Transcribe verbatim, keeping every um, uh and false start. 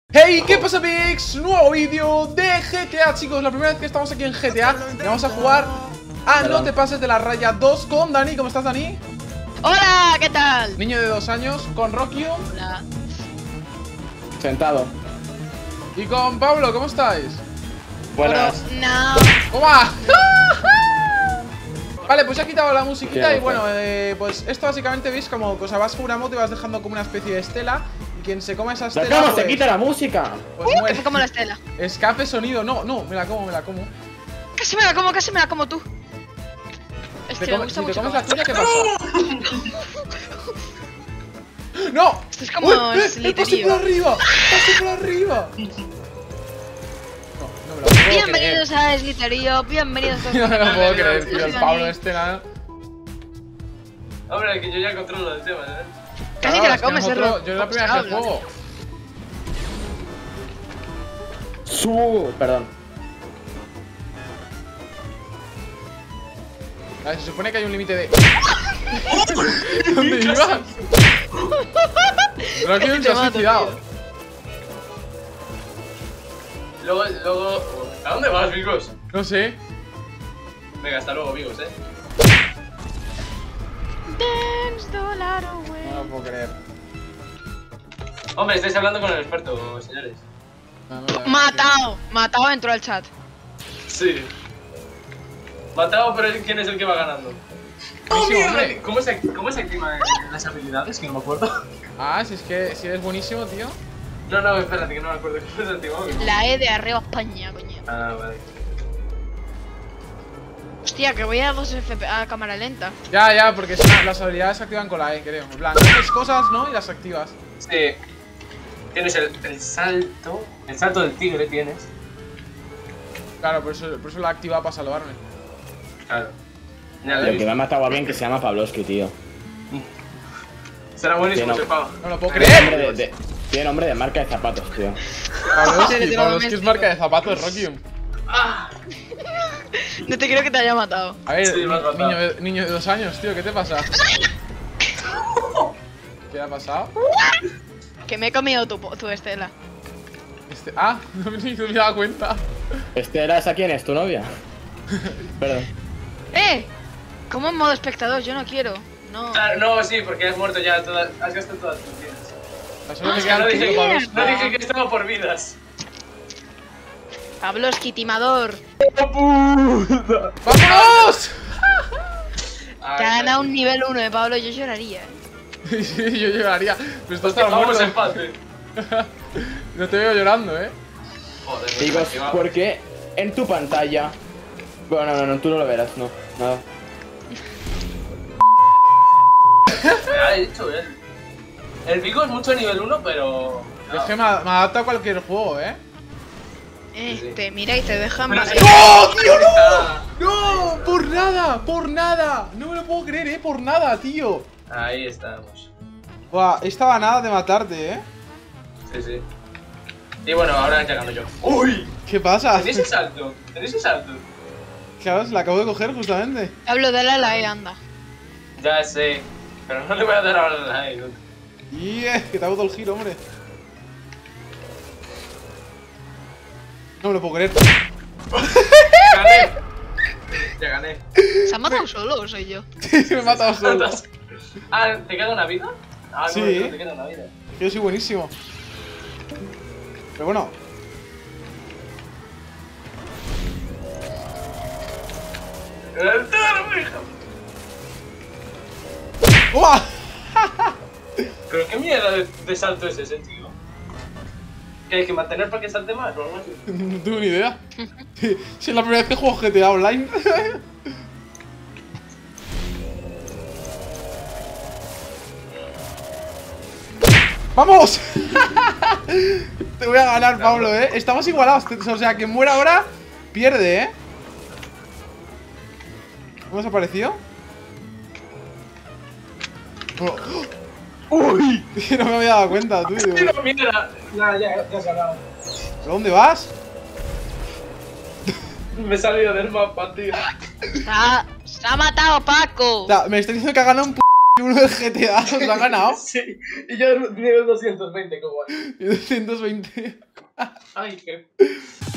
Hey, ¿qué pasa, Pix? Nuevo vídeo de G T A, chicos. La primera vez que estamos aquí en G T A. Y vamos a jugar a No te pases de la raya dos con Dani. ¿Cómo estás, Dani? Hola, ¿qué tal? Niño de dos años, con Rocky. Hola. Sentado. Y con Pablo, ¿cómo estáis? Buenas. No. ¿Cómo va? Vale, pues ya he quitado la musiquita. Bien, y bueno, eh, pues esto básicamente veis como, o sea, vas con una moto y vas dejando como una especie de estela. Y quien se coma esa estela, ¿Cómo pues, se quita la música? pues Uh, que muere. fue como la estela. Escape sonido, no, no, me la como, me la como. Casi me la como, casi me la como tú. Es Te que me come- gusta si te mucho. comes la comer. tuya, ¿qué pasa? ¡No! Esto es como Uy, eh, eh, sliterío. ¡Pase por arriba! ¡Pase por arriba! No, no me lo puedo creer. Bienvenidos a Sliterío, bienvenidos a No me lo puedo creer, tío. El Bienvenidos. Pablo este nada. Hombre, que yo ya controlo el tema, ¿eh? Casi Claro, te la es que comes, nosotros- Erro. Yo es la primera vez que Habla. juego. Su. Perdón. A ver, se supone que hay un límite de. ¿Dónde ibas? Rocky Casi se te ha mato, suicidado. tío. Luego, luego... ¿A dónde vas, Vigos? No sé. Venga, hasta luego, Vigos, ¿eh? Dance dollar away. No lo puedo creer. Hombre, estáis hablando con el experto, señores. No, no, no, Matado, matado entró al chat. Sí. Matado, pero ¿quién es el que va ganando? Oh, hombre. ¿Cómo se, ¿Cómo se activan las habilidades? Que no me acuerdo. Ah, si es que si eres buenísimo, tío. No, no, espérate, que no me acuerdo. ¿Cómo se activaba? La E de arriba España, coño. Ah, vale. Hostia, que voy a dos F P S a cámara lenta. Ya, ya, porque son- las habilidades se activan con la E, creo. En plan, haces cosas, ¿no? Y las activas. Sí. Tienes el, el salto. El salto del tigre tienes. Claro, por eso, por eso la activa para salvarme. Claro. Ya lo he El que visto. me ha matado a bien que se llama Pavlovsky, tío. Será buenísimo Que no. ese pavo. No lo puedo Tiene creer. nombre de, de- tiene nombre de marca de zapatos, tío. Pabloski, Pabloski es marca de zapatos, Rocky. ¡Ah! No te creo que te haya matado. A ver, Sí, me has ni- matado. niño, de, niño de dos años, tío, ¿qué te pasa? ¿Qué ha pasado? Que me he comido tu, tu estela. Este, ah, no me ni me he dado cuenta. ¿Estela esa quién es? ¿Tu novia? Perdón. ¡Eh! ¿Cómo en modo espectador? Yo no quiero. No. Ah, no, sí, porque has muerto ya, todas, has gastado todas tus vidas. Solo me Es que queda no el dije, puto Pabloski. no dije que estaba por vidas. Pabloski, timador. ¡Vamos! Te ha ganado un nivel uno de Pablo, yo lloraría. ¿eh? Sí, yo lloraría. Pero esto está Vamos muerto. empate. No te veo llorando, eh. Joder, Digo, pues, va. porque en tu pantalla. Bueno, no, no, tú no lo verás, no. Nada. Me ha dicho él. El Vigo es mucho nivel uno, pero. Es que me, a- me adapta a cualquier juego, eh. Eh, Sí, sí. te mira y te deja Pero mal. sí. ¡No, tío, no! Está- ¡No! ¡Por nada! ¡Por nada! No me lo puedo creer, eh. Por nada, tío. Ahí estamos. Buah, estaba nada de matarte, eh. Sí, sí. Y bueno, ahora ya gano yo. ¡Uy! ¿Qué pasa? ¿Tenéis el salto? ¿Tenéis el salto? Claro, se la acabo de coger justamente. Pablo, dale a la E, anda. Ya sé. Pero no le voy a dar ahora la E. Y eh, que te hago todo el giro, hombre. No me lo puedo creer. ¡Gané! Ya gané. ¿Se ha matado solo o soy yo? Me he matado solo. Ah, ¿te queda una vida? Ah, no, Sí. no te queda una vida. Yo soy buenísimo. Pero bueno. ¡El toro, hijo! ¡Uah! Pero qué mierda de, de salto es ese, tío. ¿Que hay que mantener para que salte más o algo así? No tengo ni idea. Si es la primera vez que juego G T A Online. ¡Vamos! Te voy a ganar, Pablo, eh. Estamos igualados. O sea, quien muera ahora pierde, eh. ¿Cómo has aparecido? Oh. ¡Uy! No me había dado cuenta, tú. digo, ¡Tiro, mierda! Ya, ya, ya has ganado. ¿pero dónde vas? Me he salido del mapa, tío. Se ha, se ha matado Paco. O sea, me está diciendo que ha ganado un p uno uno del G T A, nos ha ganado. Sí, y yo nivel doscientos veinte, como. Y doscientos veinte. Ay, qué.